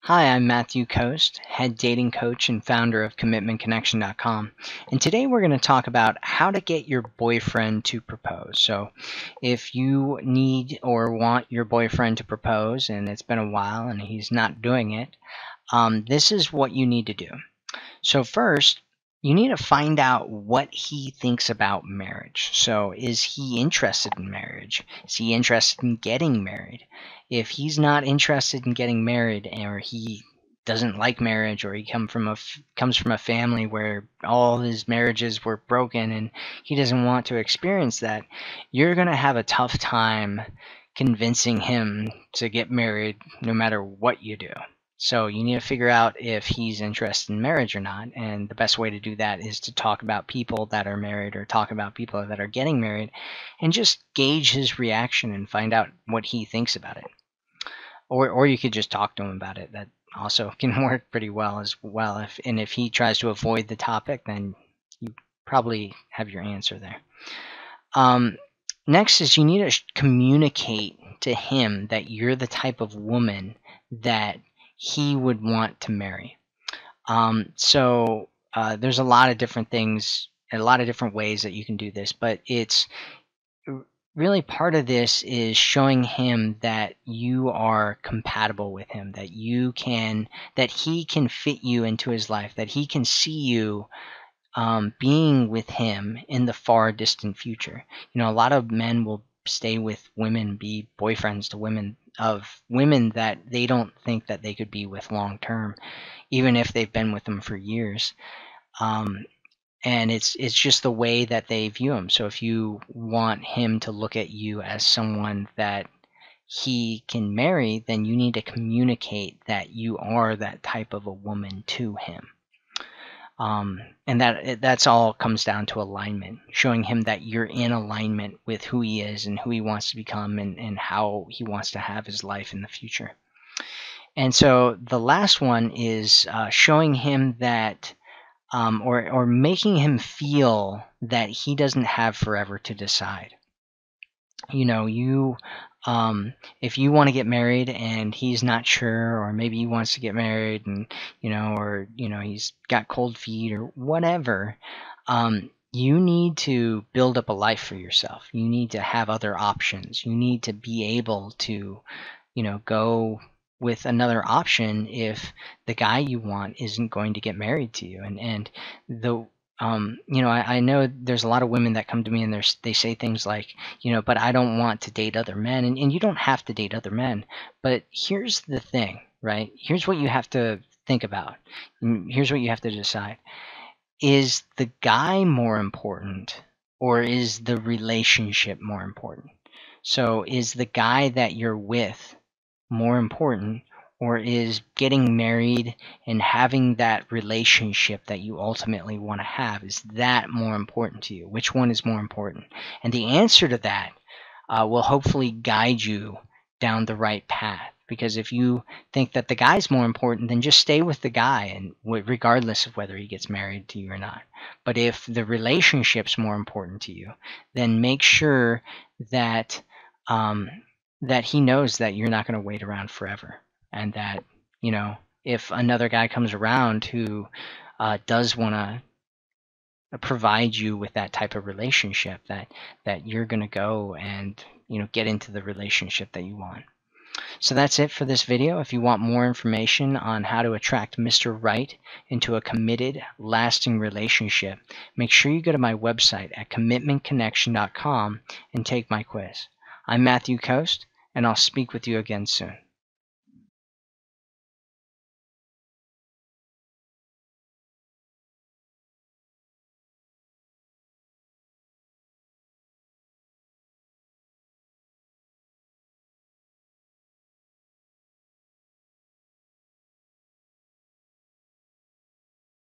Hi, I'm Matthew Coast, head dating coach and founder of CommitmentConnection.com. And today we're going to talk about how to get your boyfriend to propose. So, if you need or want your boyfriend to propose and it's been a while and he's not doing it, this is what you need to do. So, first, you need to find out what he thinks about marriage. So, is he interested in marriage? Is he interested in getting married? If he's not interested in getting married, or he doesn't like marriage, or he comes from a family where all his marriages were broken and he doesn't want to experience that, you're going to have a tough time convincing him to get married no matter what you do. So you need to figure out if he's interested in marriage or not, and the best way to do that is to talk about people that are married or talk about people that are getting married and just gauge his reaction and find out what he thinks about it. Or you could just talk to him about it. That also can work pretty well as well. If he tries to avoid the topic, then you probably have your answer there. Next is you need to communicate to him that you're the type of woman that he would want to marry. There's a lot of different things, a lot of different ways that you can do this, but it's really part of this is showing him that you are compatible with him, that he can fit you into his life, that he can see you being with him in the far distant future. You know, a lot of men will stay with women, be boyfriends to women that they don't think that they could be with long term, even if they've been with them for years. And it's just the way that they view him. So if you want him to look at you as someone that he can marry, then you need to communicate that you are that type of a woman to him. And that's all comes down to alignment, showing him that you're in alignment with who he is and who he wants to become and how he wants to have his life in the future. And so the last one is showing him that, or making him feel that he doesn't have forever to decide. You know, if you want to get married and he's not sure, or maybe he wants to get married and he's got cold feet or whatever, you need to build up a life for yourself. You need to have other options. You need to be able to go with another option if the guy you want isn't going to get married to you. I know there's a lot of women that come to me and they say things like, but I don't want to date other men. And you don't have to date other men. But here's the thing, right? Here's what you have to think about. Here's what you have to decide. Is the guy more important, or is the relationship more important? So is the guy that you're with more important, or is getting married and having that relationship that you ultimately want to have, is that more important to you? Which one is more important? And the answer to that will hopefully guide you down the right path. Because if you think that the guy's more important, then just stay with the guy, and regardless of whether he gets married to you or not. But if the relationship's more important to you, then make sure that that he knows that you're not going to wait around forever, and that if another guy comes around who does want to provide you with that type of relationship, that you're going to go and get into the relationship that you want. So that's it for this video. If you want more information on how to attract Mr. Right into a committed, lasting relationship, make sure you go to my website at CommitmentConnection.com and take my quiz. I'm Matthew Coast, and I'll speak with you again soon.